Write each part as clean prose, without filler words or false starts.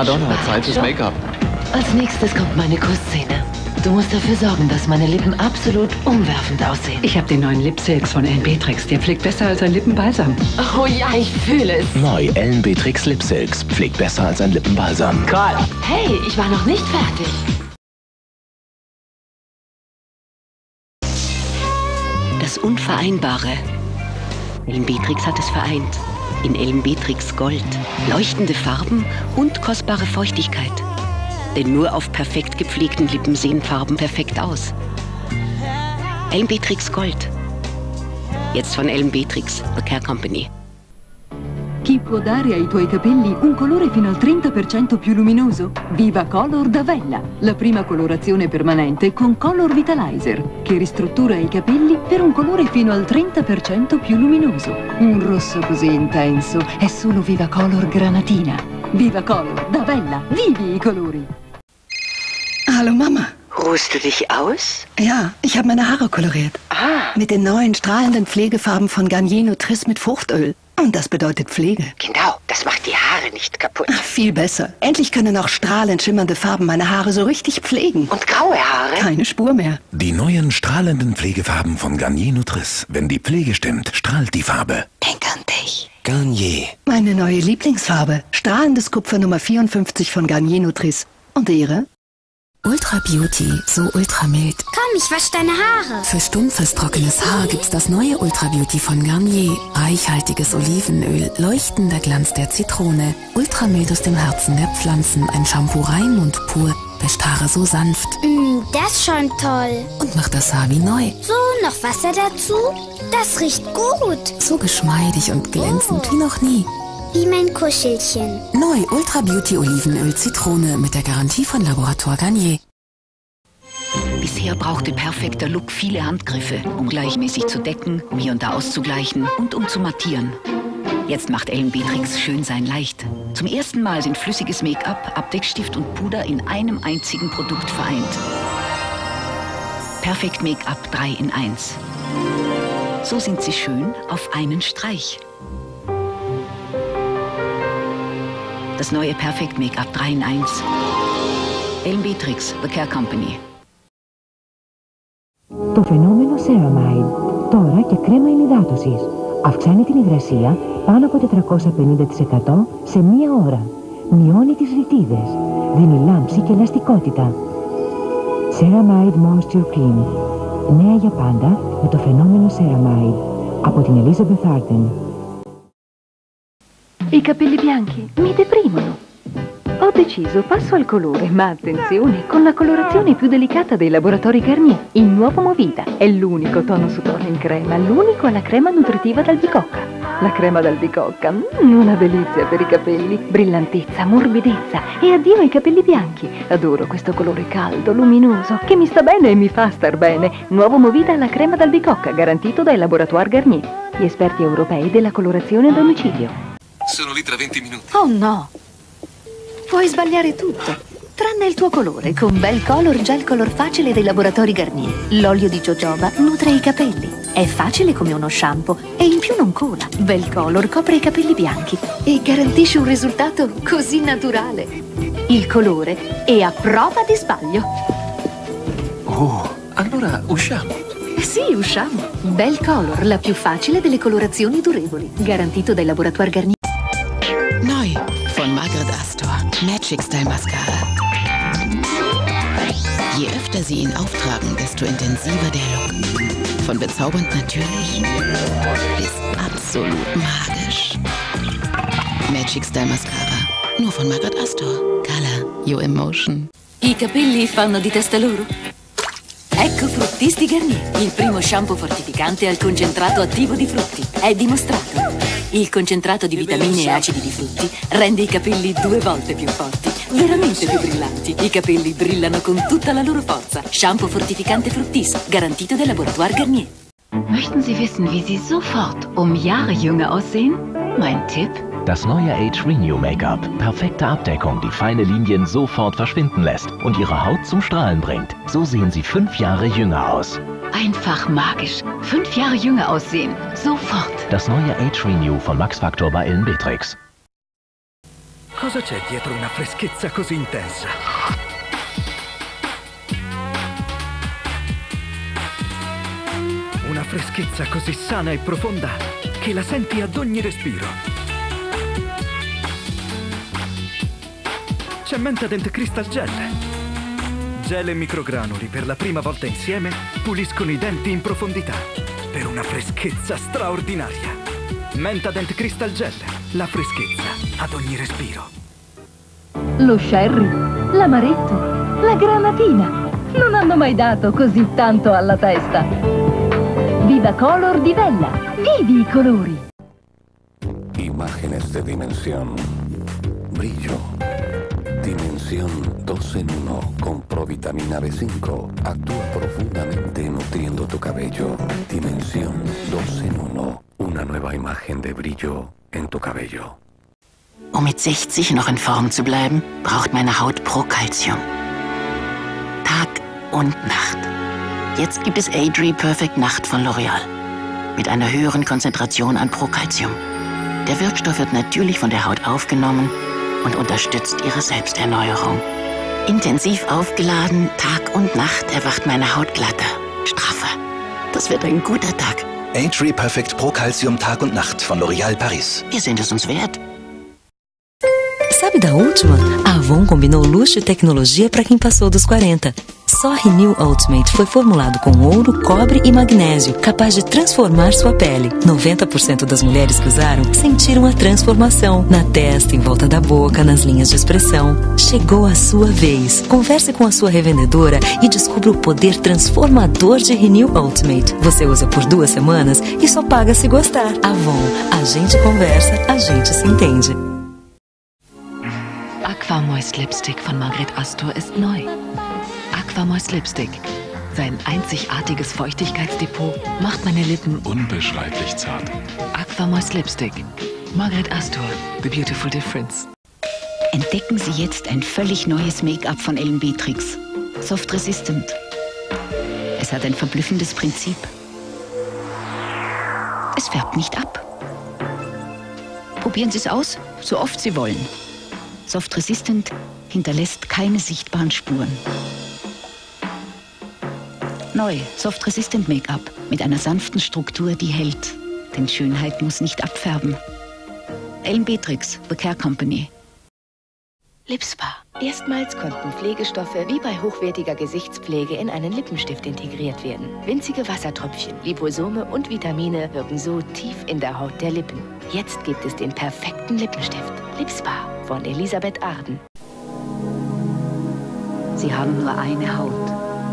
Madonna, Zeit fürs Make-up. Als nächstes kommt meine Kussszene. Du musst dafür sorgen, dass meine Lippen absolut umwerfend aussehen. Ich habe den neuen Lipsilks von Ellenbeatrix. Der pflegt besser als ein Lippenbalsam. Oh ja, ich fühle es. Neu Ellenbeatrix Lipsilks pflegt besser als ein Lippenbalsam. Karl! Hey, ich war noch nicht fertig. Das Unvereinbare. Ellenbeatrix hat es vereint. In Ellenbeatrix Gold. Leuchtende Farben und kostbare Feuchtigkeit. Denn nur auf perfekt gepflegten Lippen sehen Farben perfekt aus. Ellenbeatrix Gold. Jetzt von Ellenbeatrix, The Care Company. Chi può dare ai tuoi capelli un colore fino al 30% più luminoso? Viva Color da Vella, la prima colorazione permanente con Color Vitalizer, che ristruttura i capelli per un colore fino al 30% più luminoso. Un rosso così intenso è solo Viva Color Granatina. Viva Color da Vella, vivi i colori! Hallo Mama. Ruhst du dich aus? Ja, ich habe meine Haare koloriert. Mit den neuen strahlenden Pflegefarben von Garnier Nutrice mit Fruchtöl. Und das bedeutet Pflege. Genau, das macht die Haare nicht kaputt. Ach, viel besser. Endlich können auch strahlend schimmernde Farben meine Haare so richtig pflegen. Und graue Haare? Keine Spur mehr. Die neuen strahlenden Pflegefarben von Garnier Nutrice. Wenn die Pflege stimmt, strahlt die Farbe. Denk an dich. Garnier. Meine neue Lieblingsfarbe. Strahlendes Kupfer Nummer 54 von Garnier Nutrice. Und Ihre? Ultra Beauty, so ultra mild. Komm, ich wasche deine Haare. Für stumpfes, trockenes Haar gibt's das neue Ultra Beauty von Garnier. Reichhaltiges Olivenöl, leuchtender Glanz der Zitrone, ultramild aus dem Herzen der Pflanzen, ein Shampoo rein und pur, wäscht Haare so sanft. Das ist schon toll. Und macht das Haar wie neu. So, noch Wasser dazu? Das riecht gut. So geschmeidig und glänzend wie noch nie. Wie mein Kuschelchen. Neu Ultra Beauty Olivenöl Zitrone mit der Garantie von Laboratoire Garnier. Bisher brauchte perfekter Look viele Handgriffe, um gleichmäßig zu decken, um hier und da auszugleichen und um zu mattieren. Jetzt macht Ellenbeatrix Schönsein leicht. Zum ersten Mal sind flüssiges Make-up, Abdeckstift und Puder in einem einzigen Produkt vereint. Perfekt Make-up 3 in 1. So sind sie schön auf einen Streich. Das neue Perfect Make-up 3 in 1. Ellenbeatrix, The Care Company. Το φαινόμενο Ceramide, τώρα και κρέμα ενυδάτωσης. Αυξάνει την υγρασία πάνω από 450% σε μία ώρα. Μειώνει τις ρητίδες. Δίνει λάμψη και ελαστικότητα. Ceramide Moisture Cream. Νέα για πάντα με το φαινόμενο Ceramide. Από την Elizabeth Arden. I capelli bianchi mi deprimono. Ho deciso, passo al colore, ma attenzione, con la colorazione più delicata dei laboratori Garnier. Il nuovo Movida è l'unico tono su tono in crema, l'unico alla crema nutritiva d'albicocca. La crema d'albicocca, una delizia per i capelli, brillantezza, morbidezza e addio ai capelli bianchi. Adoro questo colore caldo, luminoso, che mi sta bene e mi fa star bene. Nuovo Movida alla crema d'albicocca, garantito dai laboratoire Garnier, gli esperti europei della colorazione a domicilio. Sono lì tra 20 minuti. Oh no! Puoi sbagliare tutto, tranne il tuo colore con Bel Color Gel Color Facile dei laboratori Garnier. L'olio di jojoba nutre i capelli, è facile come uno shampoo e in più non cola. Bel Color copre i capelli bianchi e garantisce un risultato così naturale. Il colore è a prova di sbaglio. Oh, allora usciamo. Sì, usciamo. Bel Color, la più facile delle colorazioni durevoli, garantito dai laboratori Garnier. Neu von Margaret Astor, Magic Style Mascara. Je öfter Sie ihn auftragen, desto intensiver der Look. Von bezaubernd natürlich bis absolut magisch. Magic Style Mascara, nur von Margaret Astor. Color Your Emotion. I capelli fanno di testa loro? Ecco Fruttisti Garnier, il primo shampoo fortificante al concentrato attivo di frutti. È dimostrato. Il concentrato di vitamine e acidi di frutti rende i capelli 2 volte più forti, veramente più brillanti. I capelli brillano con tutta la loro forza. Shampoo fortificante Fruttis, garantito dal Laboratoire Garnier. Möchten Sie wissen, wie Sie sofort Jahre jünger aussehen? Mein Tipp? Das neue Age Renew Make-up. Perfekte Abdeckung, die feine Linien sofort verschwinden lässt und Ihre Haut zum Strahlen bringt. So sehen Sie 5 Jahre jünger aus. Einfach magisch. 5 Jahre jünger aussehen. Sofort. Das neue Age Renew von Max Factor bei Ellenbeatrix. Cosa c'è dietro una freschezza così intensa? Una freschezza così sana e profonda che la senti ad ogni respiro. C'è Mentadent Crystal Gel. Gel e microgranuli per la prima volta insieme puliscono i denti in profondità per una freschezza straordinaria. Mentadent Crystal Gel, la freschezza ad ogni respiro. Lo sherry, l'amaretto, la granatina non hanno mai dato così tanto alla testa. Viva Color di Vella, vivi i colori. Imágenes de dimensión, brillo, dimensión 2 en 1 con provitamina B5. Actúa profundamente nutriendo tu cabello. Dimensión 2 en 1, una nueva imagen de brillo en tu cabello. Um mit 60 noch in Form zu bleiben, braucht meine Haut Procalcium. Tag und Nacht. Jetzt gibt es Age Perfect Nacht von L'Oreal. Mit einer höheren Konzentration an Procalcium. Der Wirkstoff wird natürlich von der Haut aufgenommen und unterstützt ihre Selbsterneuerung. Intensiv aufgeladen, Tag und Nacht erwacht meine Haut glatter, straffer. Das wird ein guter Tag. Age Perfect Procalcium Tag und Nacht von L'Oreal Paris. Wir sind es uns wert. Sabe da última? A Avon combinou luxo e tecnologia para quem passou dos 40. Só Renew Ultimate foi formulado com ouro, cobre e magnésio, capaz de transformar sua pele. 90% das mulheres que usaram sentiram a transformação na testa, em volta da boca, nas linhas de expressão. Chegou a sua vez. Converse com a sua revendedora e descubra o poder transformador de Renew Ultimate. Você usa por 2 semanas e só paga se gostar. Avon, a gente conversa, a gente se entende. Aquamoist Lipstick von Margret Astor ist neu. Aquamoist Lipstick. Sein einzigartiges Feuchtigkeitsdepot macht meine Lippen unbeschreiblich zart. Aquamoist Lipstick. Margret Astor. The Beautiful Difference. Entdecken Sie jetzt ein völlig neues Make-up von Ellen Beatrix. Soft Resistant. Es hat ein verblüffendes Prinzip. Es färbt nicht ab. Probieren Sie es aus, so oft Sie wollen. Soft Resistant hinterlässt keine sichtbaren Spuren. Neu, Soft Resistant Make-up mit einer sanften Struktur, die hält. Denn Schönheit muss nicht abfärben. Ellen Beatrix, The Care Company. Lipspa. Erstmals konnten Pflegestoffe wie bei hochwertiger Gesichtspflege in einen Lippenstift integriert werden. Winzige Wassertröpfchen, Liposome und Vitamine wirken so tief in der Haut der Lippen. Jetzt gibt es den perfekten Lippenstift. Lipspa von Elisabeth Arden. Sie haben nur eine Haut.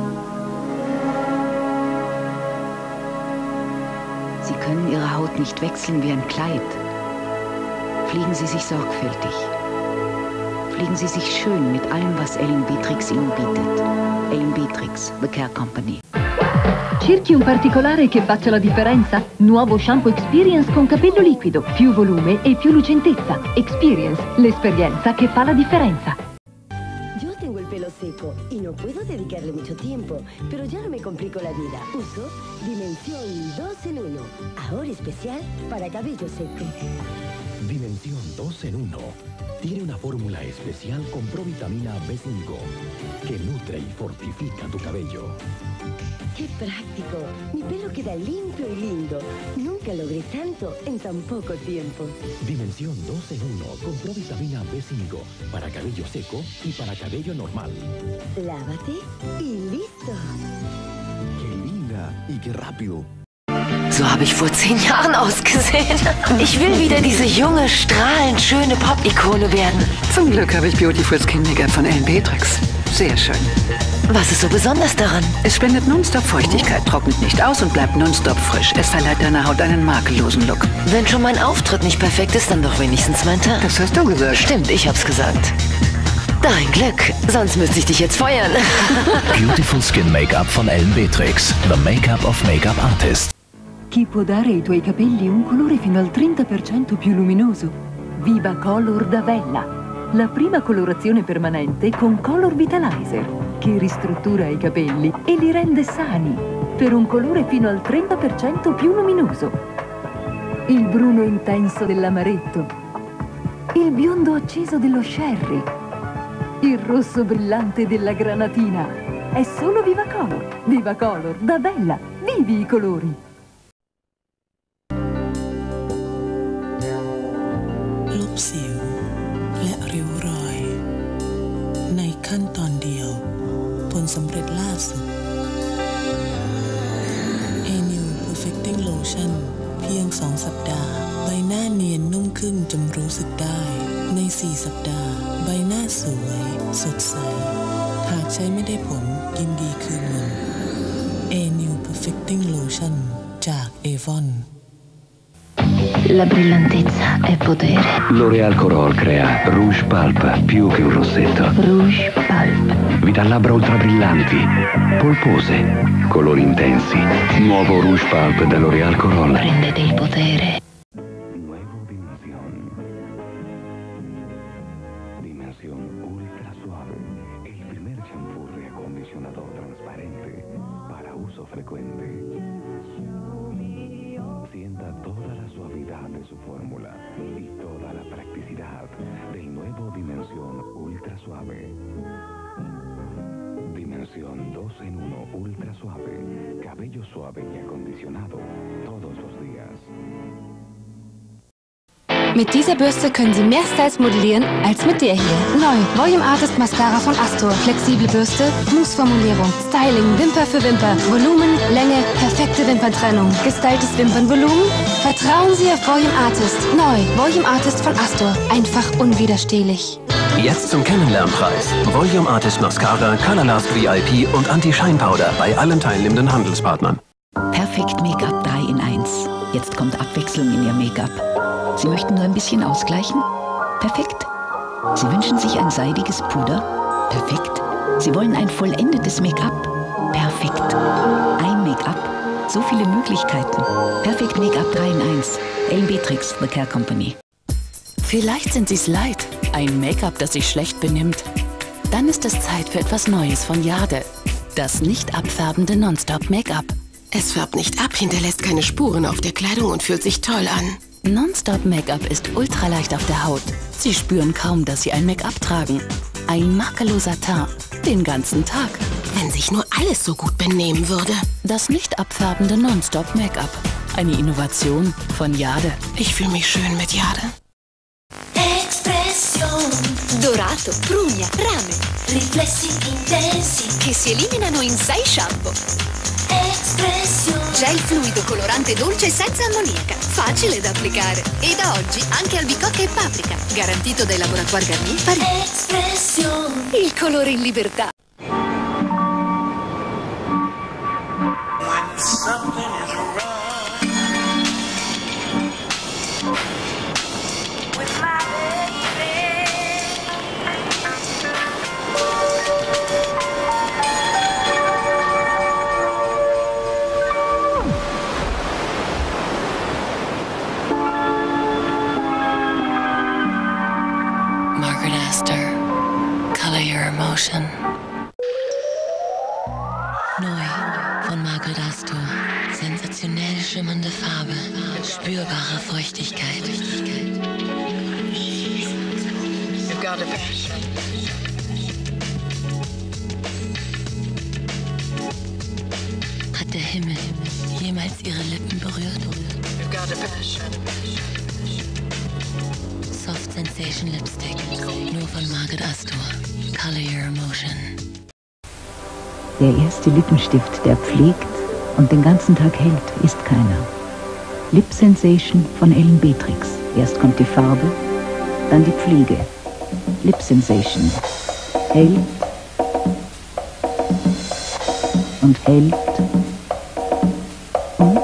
Sie können Ihre Haut nicht wechseln wie ein Kleid. Pflegen Sie sich sorgfältig. Pflegen Sie sich schön mit allem, was Ellen Beatrix Ihnen bietet. Ellen Beatrix, The Care Company. Cerchi un particolare che faccia la differenza? Nuovo shampoo Experience con capello liquido, più volume e più lucentezza. Experience, l'esperienza che fa la differenza. Yo tengo el pelo seco y no puedo dedicarle mucho tiempo, pero ya no me complico la vida. Uso Dimensión 2 en 1, ahora especial para cabello seco. Dimensión 2 en 1. Tiene una fórmula especial con provitamina B5 que nutre y fortifica tu cabello. ¡Qué práctico! Mi pelo queda limpio y lindo. Nunca logré tanto en tan poco tiempo. Dimensión 2 en 1 con provitamina B5 para cabello seco y para cabello normal. Lávate y listo. ¡Qué linda y qué rápido! So habe ich vor 10 Jahren ausgesehen. Ich will wieder diese junge, strahlend schöne Pop-Ikone werden. Zum Glück habe ich Beautiful Skin Make-up von Ellen Beatrix. Sehr schön. Was ist so besonders daran? Es spendet nonstop Feuchtigkeit, trocknet nicht aus und bleibt nonstop frisch. Es verleiht deiner Haut einen makellosen Look. Wenn schon mein Auftritt nicht perfekt ist, dann doch wenigstens mein Tag. Das hast du gesagt. Stimmt, ich hab's gesagt. Dein Glück, sonst müsste ich dich jetzt feuern. Beautiful Skin Make-up von Ellen Beatrix. The Make-up of Make-up Artists. Chi può dare ai tuoi capelli un colore fino al 30% più luminoso? Viva Color da Vella, la prima colorazione permanente con Color Vitalizer, che ristruttura i capelli e li rende sani, per un colore fino al 30% più luminoso. Il bruno intenso dell'amaretto, il biondo acceso dello sherry, il rosso brillante della granatina. È solo Viva Color. Viva Color, da bella. Vivi i colori. Lúpสิวและริ้วรอยในขั้นตอนเดียวผลสำเร็จล่าสุด A-New Perfecting Lotion เพียง 2 สัปดาห์ใบหน้าเนียนนุ่มขึ้นจนรู้สึกได้ใน 4 สัปดาห์ใบหน้าสวยสดใสหากใช้ไม่ได้ผลยินดีคืนเงิน A-New Perfecting Lotion จาก Avon La brillantezza è potere. L'Oréal Corol crea Rouge Pulp più che un rossetto. Rouge Pulp. Vi dà labbra ultrabrillanti, polpose, colori intensi. Nuovo Rouge Pulp da L'Oréal Corol. Prendete il potere. Nuevo Dimensión. Dimensión ultra suave. El primer champú reacondicionador transparente para uso frecuente. Sienta toda la suavidad de su fórmula y toda la practicidad del nuevo Dimensión Ultra Suave. Dimensión 2 en 1 Ultra Suave. Cabello suave y acondicionado todos los días. Mit dieser Bürste können Sie mehr Styles modellieren als mit der hier. Neu, Volume Artist Mascara von Astor. Flexible Bürste, Mousse-Formulierung, Styling, Wimper für Wimper, Volumen, Länge, perfekte Wimperntrennung, gestyltes Wimpernvolumen. Vertrauen Sie auf Volume Artist. Neu, Volume Artist von Astor. Einfach unwiderstehlich. Jetzt zum Kennenlernpreis. Volume Artist Mascara, Color Last VIP und Anti-Shine-Powder bei allen teilnehmenden Handelspartnern. Perfekt Make-up 3 in 1. Jetzt kommt Abwechslung in Ihr Make-up. Sie möchten nur ein bisschen ausgleichen? Perfekt. Sie wünschen sich ein seidiges Puder? Perfekt. Sie wollen ein vollendetes Make-up? Perfekt. Ein Make-up? So viele Möglichkeiten. Perfekt Make-up 3 in 1. Ellen Beatrix, The Care Company. Vielleicht sind Sie es leid. Ein Make-up, das sich schlecht benimmt. Dann ist es Zeit für etwas Neues von Jade. Das nicht abfärbende Non-Stop-Make-up. Es färbt nicht ab, hinterlässt keine Spuren auf der Kleidung und fühlt sich toll an. Non-Stop Make-up ist ultraleicht auf der Haut. Sie spüren kaum, dass Sie ein Make-up tragen. Ein makelloser Teint, den ganzen Tag. Wenn sich nur alles so gut benehmen würde. Das nicht abfärbende Non-Stop Make-up. Eine Innovation von Jade. Ich fühle mich schön mit Jade. Espressione. Dorato, prugna, rame. Riflessi intensi che si eliminano in 6 shampoo. Espressione. Gel fluido colorante dolce senza ammoniaca. Facile da applicare. E da oggi anche albicocca e paprika. Garantito dai laboratori Garnier Paris. Espressione. Il colore in libertà. Neu von Margaret Astor. Sensationell schimmernde Farbe, spürbare Feuchtigkeit. Hat der Himmel jemals ihre Lippen berührt? Soft Sensation Lipstick, nur von Margaret Astor. Color Your Emotion. Der erste Lippenstift, der pflegt und den ganzen Tag hält, ist keiner. Lip Sensation von Ellen Beatrix. Erst kommt die Farbe, dann die Pflege. Lip Sensation. Hält und hält und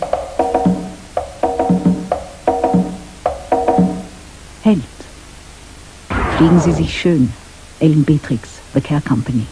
hält. Pflegen Sie sich schön. Ellen Beatrix, The Care Company.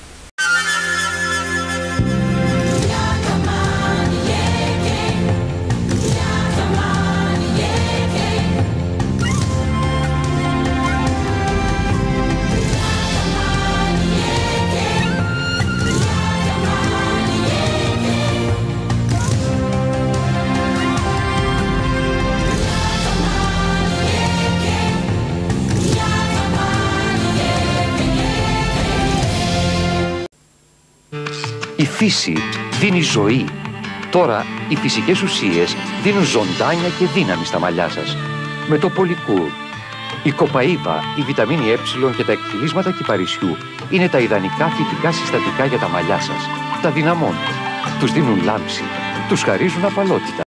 Η φύση δίνει ζωή. Τώρα οι φυσικές ουσίες δίνουν ζωντάνια και δύναμη στα μαλλιά σας. Με το Polycure. Η κοπαΐβα, η βιταμίνη Ε και τα εκφυλίσματα κυπαρισιού είναι τα ιδανικά φυτικά συστατικά για τα μαλλιά σας. Τα δυναμώνουν, τους δίνουν λάμψη, τους χαρίζουν απαλότητα.